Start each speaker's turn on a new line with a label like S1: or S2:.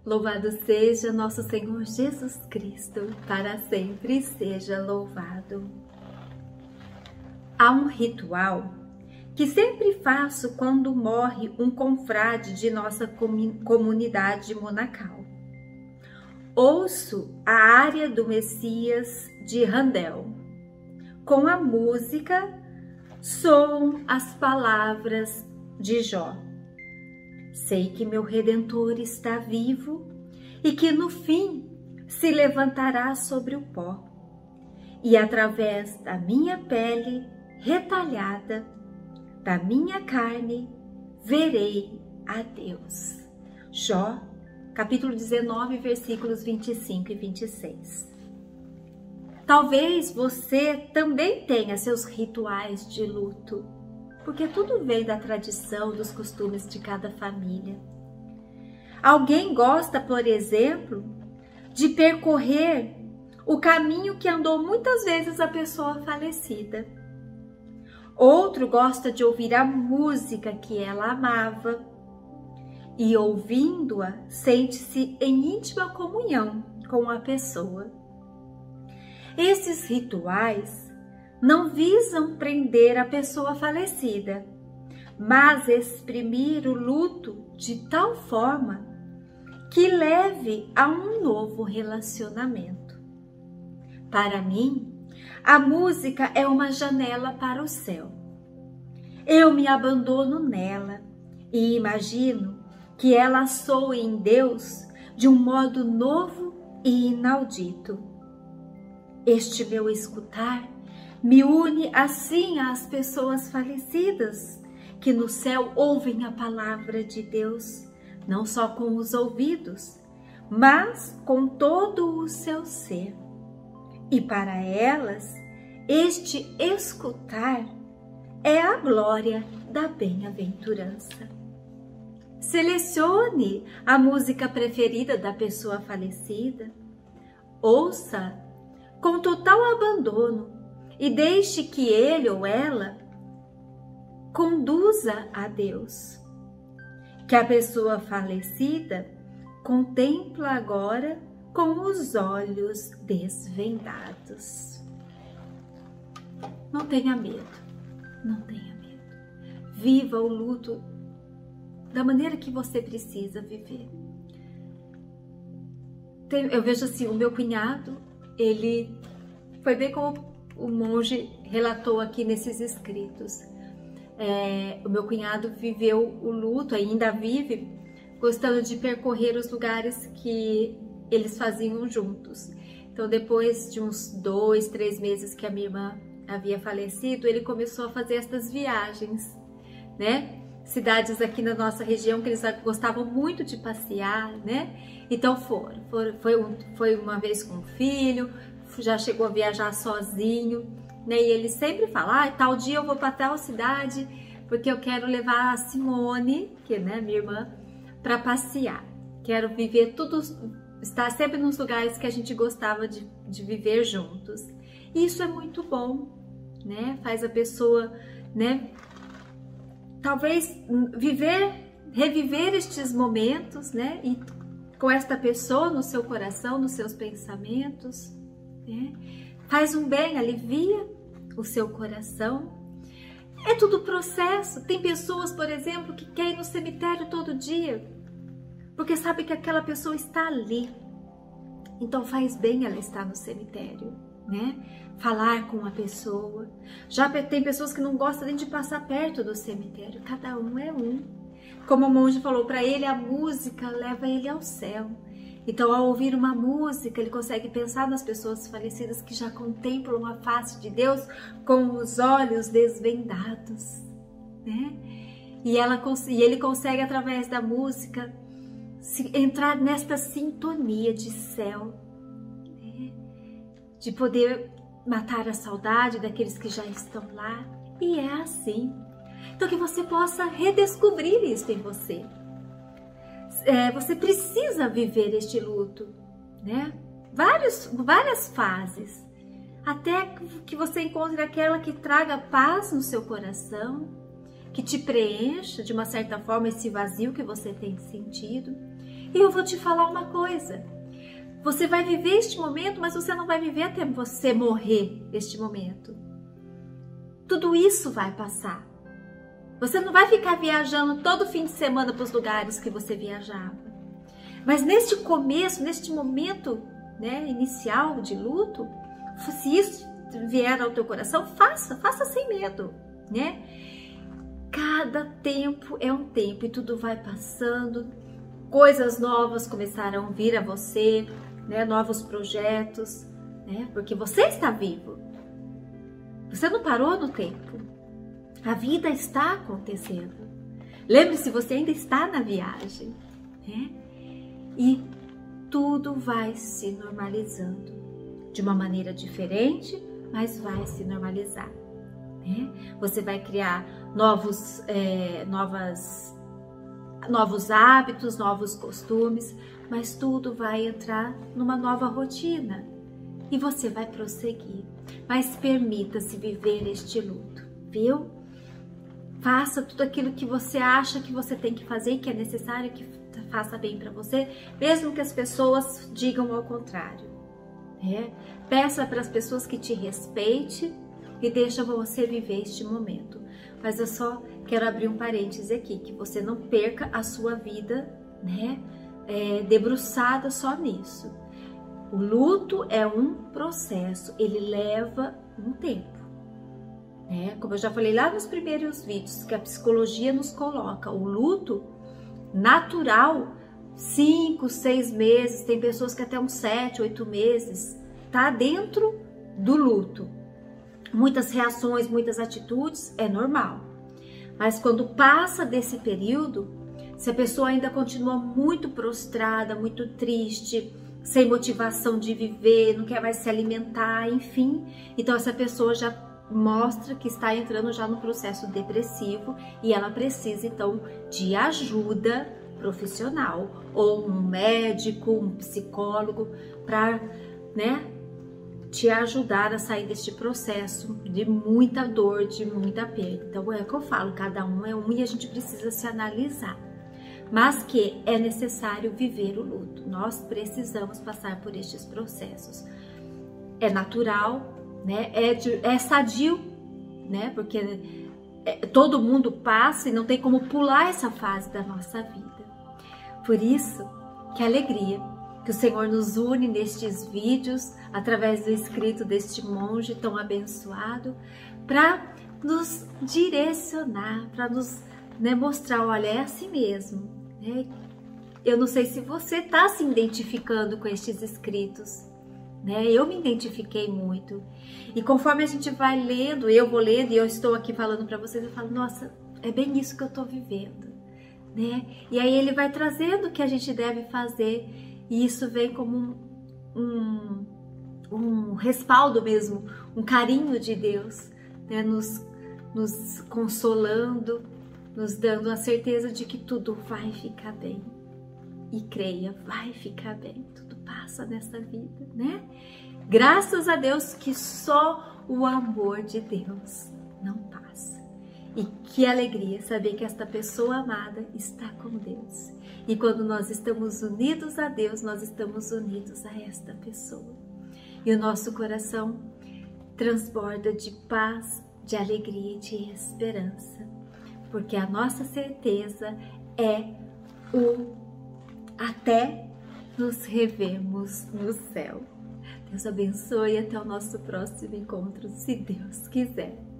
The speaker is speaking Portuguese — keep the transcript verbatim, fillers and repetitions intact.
S1: Louvado seja nosso Senhor Jesus Cristo, para sempre seja louvado. Há um ritual que sempre faço quando morre um confrade de nossa comunidade monacal. Ouço a área do Messias de Handel. Com a música soam as palavras de Jó. Sei que meu Redentor está vivo e que no fim se levantará sobre o pó. E através da minha pele retalhada, da minha carne, verei a Deus. Jó, capítulo dezenove, versículos vinte e cinco e vinte e seis. Talvez você também tenha seus rituais de luto, porque tudo vem da tradição, dos costumes de cada família. Alguém gosta, por exemplo, de percorrer o caminho que andou muitas vezes a pessoa falecida. Outro gosta de ouvir a música que ela amava e, ouvindo-a, sente-se em íntima comunhão com a pessoa. Esses rituais não visam prender a pessoa falecida, mas exprimir o luto de tal forma que leve a um novo relacionamento. Para mim, a música é uma janela para o céu. Eu me abandono nela e imagino que ela soe em Deus de um modo novo e inaudito. Este meu escutar me une assim às pessoas falecidas que no céu ouvem a palavra de Deus, não só com os ouvidos, mas com todo o seu ser. E para elas, este escutar é a glória da bem-aventurança. Selecione a música preferida da pessoa falecida, ouça com total abandono e deixe que ele ou ela conduza a Deus. Que a pessoa falecida contempla agora com os olhos desvendados. Não tenha medo, não tenha medo. Viva o luto da maneira que você precisa viver. Eu vejo assim, o meu cunhado, ele foi bem como o monge relatou aqui nesses escritos. É, o meu cunhado viveu o luto, ainda vive, gostando de percorrer os lugares que eles faziam juntos. Então, depois de uns dois, três meses que a minha irmã havia falecido, ele começou a fazer essas viagens, né? Cidades aqui na nossa região que eles gostavam muito de passear, né? Então foram, foram foi, um, foi uma vez com o filho, já chegou a viajar sozinho, né? E ele sempre fala, ah, tal dia eu vou para tal cidade, porque eu quero levar a Simone, que é, né, minha irmã, para passear. Quero viver tudo, estar sempre nos lugares que a gente gostava de, de viver juntos. E isso é muito bom, né? Faz a pessoa, né, talvez viver, reviver estes momentos, né? E com esta pessoa no seu coração, nos seus pensamentos, né? Faz um bem, alivia o seu coração. É tudo processo. Tem pessoas, por exemplo, que querem ir no cemitério todo dia, porque sabe que aquela pessoa está ali. Então faz bem ela estar no cemitério, né? Falar com a pessoa. Já tem pessoas que não gostam nem de passar perto do cemitério. Cada um é um. Como o monge falou para ele, a música leva ele ao céu. Então, ao ouvir uma música, ele consegue pensar nas pessoas falecidas que já contemplam a face de Deus com os olhos desvendados, né? E, ela, e ele consegue, através da música, se, entrar nesta sintonia de céu, né? De poder matar a saudade daqueles que já estão lá. E é assim. Então, que você possa redescobrir isso em você. É, você precisa viver este luto, né? Vários, várias fases, até que você encontre aquela que traga paz no seu coração, que te preencha de uma certa forma esse vazio que você tem sentido E eu vou te falar uma coisa. Você vai viver este momento, mas você não vai viver até você morrer este momento. Tudo isso vai passar. Você não vai ficar viajando todo fim de semana para os lugares que você viajava. Mas neste começo, neste momento, né, inicial de luto, se isso vier ao teu coração, faça, faça sem medo, né? Cada tempo é um tempo e tudo vai passando, coisas novas começarão a vir a você, né? Novos projetos, né? Porque você está vivo. Você não parou no tempo. A vida está acontecendo. Lembre-se, você ainda está na viagem, né? E tudo vai se normalizando de uma maneira diferente, mas vai se normalizar, né? Você vai criar novos, é, novas, novos hábitos, novos costumes, mas tudo vai entrar numa nova rotina e você vai prosseguir. Mas permita-se viver este luto, viu? Faça tudo aquilo que você acha que você tem que fazer e que é necessário que faça bem para você, mesmo que as pessoas digam ao contrário. É? Peça para as pessoas que te respeitem e deixa você viver este momento. Mas eu só quero abrir um parêntese aqui, que você não perca a sua vida, né, é, debruçada só nisso. O luto é um processo, ele leva um tempo. Né? Como eu já falei lá nos primeiros vídeos, que a psicologia nos coloca, o luto natural, cinco, seis meses, tem pessoas que até uns sete, oito meses, tá dentro do luto. Muitas reações, muitas atitudes, é normal. Mas quando passa desse período, se a pessoa ainda continua muito prostrada, muito triste, sem motivação de viver, não quer mais se alimentar, enfim, então essa pessoa já mostra que está entrando já no processo depressivo e ela precisa então de ajuda profissional, ou um médico, um psicólogo, para, né, te ajudar a sair deste processo de muita dor, de muita perda. Então é o que eu falo, cada um é um e a gente precisa se analisar. Mas que é necessário viver o luto. Nós precisamos passar por estes processos. É natural, né? É, de, é sadio, né? Porque é, todo mundo passa e não tem como pular essa fase da nossa vida. Por isso, que alegria que o Senhor nos une nestes vídeos, através do escrito deste monge tão abençoado, para nos direcionar, para nos, né, mostrar, olha, é assim mesmo. Né? Eu não sei se você está se identificando com estes escritos, né? Eu me identifiquei muito. E conforme a gente vai lendo, eu vou lendo e eu estou aqui falando para vocês, eu falo, nossa, é bem isso que eu estou vivendo. Né? E aí ele vai trazendo o que a gente deve fazer e isso vem como um, um, um respaldo mesmo, um carinho de Deus, né? nos, nos consolando, nos dando a certeza de que tudo vai ficar bem. E creia, vai ficar bem, tudo passa nessa vida, né? Graças a Deus que só o amor de Deus não passa. E que alegria saber que esta pessoa amada está com Deus. E quando nós estamos unidos a Deus, nós estamos unidos a esta pessoa. E o nosso coração transborda de paz, de alegria e de esperança. Porque a nossa certeza é o até nos revemos no céu. Deus abençoe e até o nosso próximo encontro, se Deus quiser.